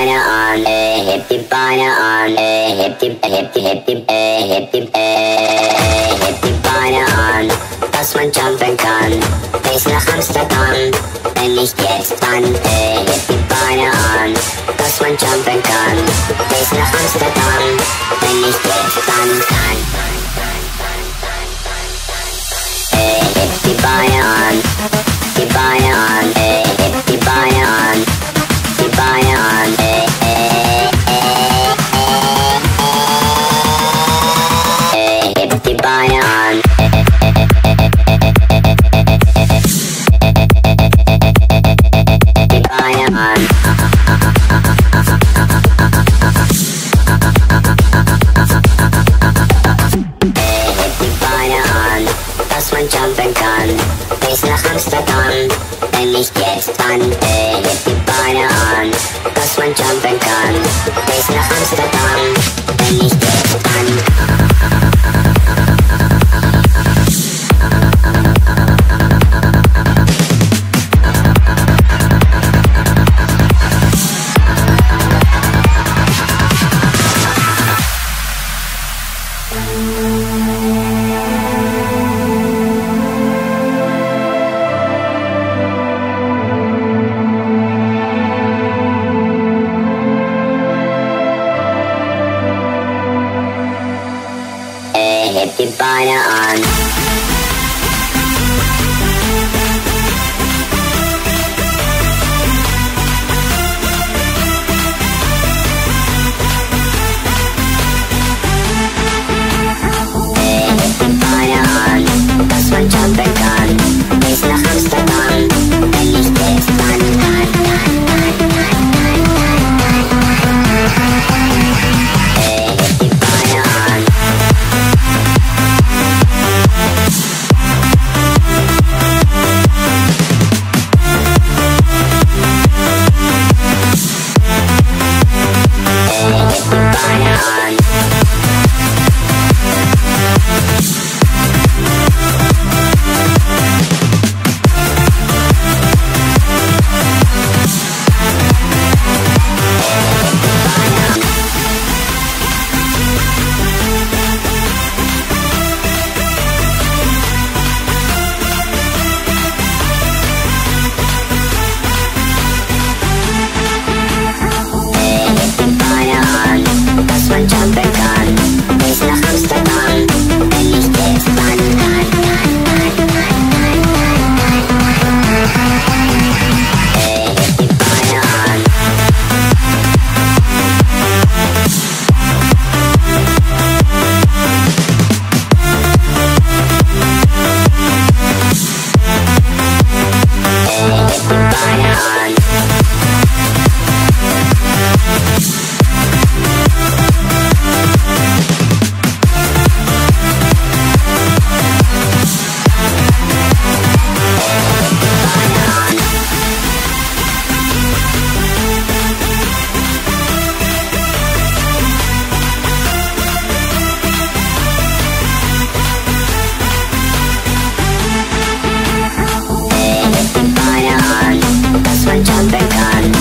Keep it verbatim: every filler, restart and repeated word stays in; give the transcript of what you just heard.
Beine an, äh, heb die Beine an, äh, heb die, heb die, heb die, äh, heb die, äh, heb die Beine an, dass man jumpen kann, bis nach Amsterdam, wenn nicht jetzt, dann, äh, heb die Beine an, dass man jumpen kann, bis nach Amsterdam, wenn nicht jetzt, dann, dann, äh, heb die Beine an, die Beine an, äh, heb die Beine an, die Beine an, äh, äh, äh, äh, äh, heb die Beine an. Die Beine an. Äh, heb die Beine an, dass man jumpen kann, bis nach Amsterdam, wenn nicht jetzt, dann, äh, heb die Beine an, dass man jumpen kann, bis nach Amsterdam, wenn nicht jetzt, dann. Heb die Beine an. Äh, heb die Beine an, dass man jumpen kann, bis nach Amsterdam, wenn nicht jetzt, dann, dann, dann, dann, dann, dann, dann. Äh, heb die Beine an. Dass man jumpen kann, bis nach Amsterdam, wenn nicht jetzt, dann, dann, dann, dann, dann, dann, dann, dann. Äh, heb die Beine an. Äh, heb die Beine an. Dass man jumpen kann,